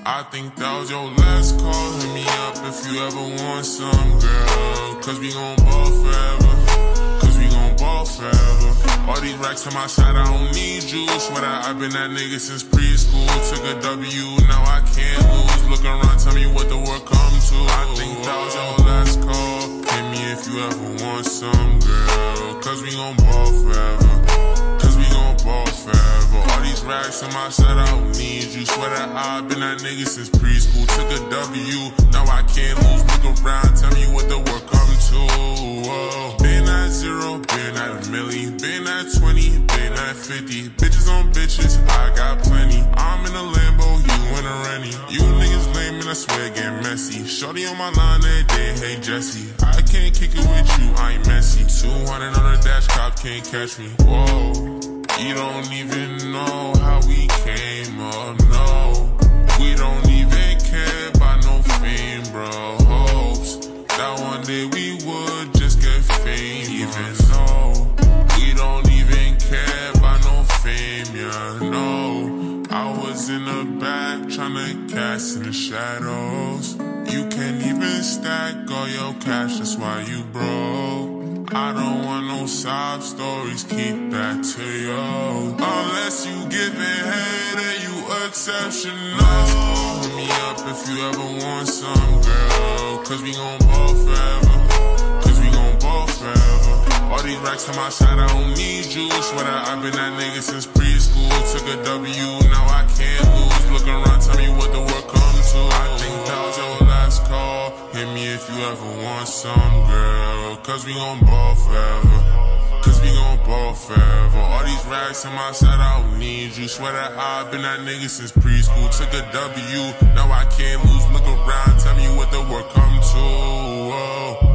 I think that was your last call. Hit me up if you ever want some, girl. Cause we gon' ball forever. Cause we gon' ball forever. All these racks on my side, I don't need you. Swear that I've been that nigga since preschool. Took a W, now I can't lose. Look around, tell me what the world come to. I think that was your last call. Hit me if you ever want some, girl. Cause we gon' ball forever. Cause we gon' ball forever. All these racks on my side, I don't need you. Swear that I've been that nigga since preschool. Took a W, now I can't lose. Look around, tell me what the world come to. Whoa. Been at 0, been at a million, been at 20, been at 50. Bitches on bitches, I got plenty. I'm in a Lambo, you in a Rennie. You niggas lame and I swear get messy. Shorty on my line every day, hey Jesse. I can't kick it with you, I ain't messy. 200 on the dash, cop can't catch me. Whoa. You don't even know how we came up, no. We don't even care about no fame, bro. Hopes that one day we would just get fame, even though we don't even care about no fame, yeah, no. I was in the back tryna cast in the shadows. You can't even stack all your cash, that's why you broke. I don't want no sob stories, keep that to you. Unless you giving head and you exceptional. Hit me up if you ever want some, girl. Cause we gon' ball forever. Cause we gon' ball forever. All these racks on my side, I don't need you. Swear that I've been that nigga since preschool. Took a W, now I can't lose. Look around, tell me what the world come to. I think that was your last call. Hit me if you ever want some, girl. Cause we gon' ball forever. Cause we gon' ball forever. All these racks on my side, I don't need you. Swear that I've been that nigga since preschool. Took a W, now I can't lose. Look around, tell me what the world come to. Whoa.